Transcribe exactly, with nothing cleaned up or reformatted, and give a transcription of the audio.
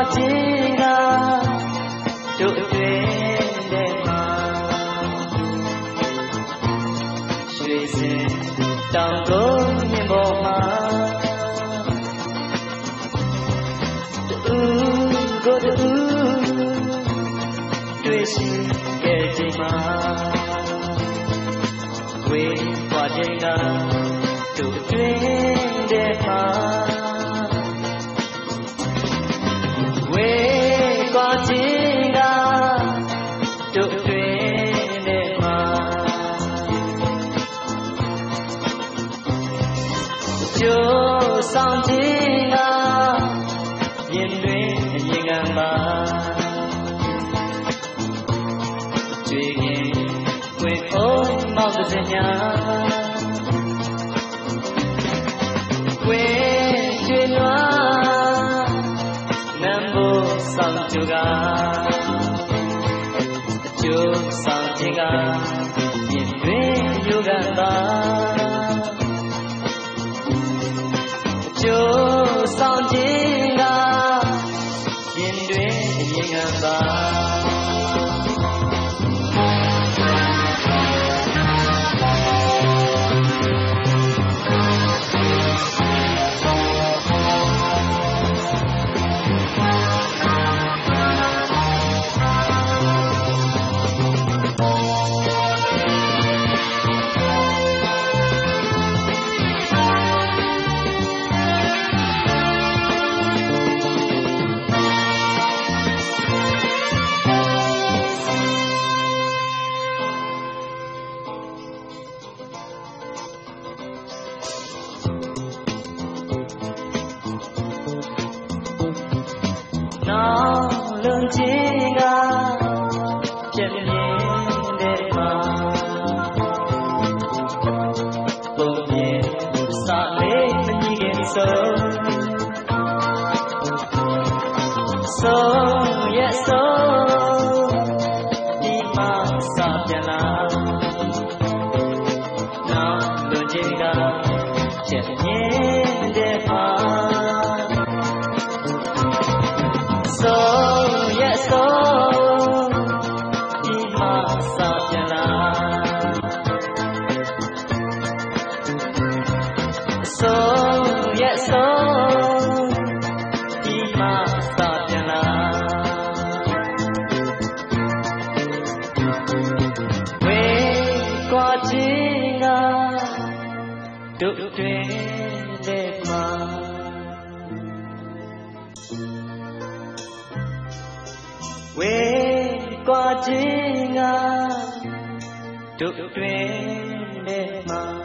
ခြင်းကတို့တွင်တဲ့မှာရွှေစင်တောင်ကုန်းမြင့်ပေါ်မှာတူကိုတူတွေ့ရှိခဲ့ခြင်းမှာဝေးပွားခြင်းကတို့တွင်တဲ့မှာဝေးပွားခြင်းကတို့တွင်တဲ့မှာကျိုးဆောင်ခြင်းကရင်တွင်ရင်ကံပါကျွေးရင်ဝင်အောင်မောက်တဲ့ညာဝေးကျွေးနွားနံဖို့ဆောင်ကြကကျိုးဆောင်ခြင်းကရင်တွင်ယူကံပါကျိုးဆောင်ခြင်းကရင်တွင်ရင်ကံပါနောက်လုံခြင်းကပြည့်မြင်တဲ့မှာပုံမြင်စာလေးမကြီးခင်ဆုံးဆုံးရဲ့ဆုံးဒီမှာစာပြန်လာနောက်လုံခြင်းကပြည့်မြင်တဲ့မှာSo yes, so di masa jalan. So yes, so di masa jalan. We qua jinga duk twin de ma.ဝေးကွာခြင်းကတို့တွင်တဲ့မှာ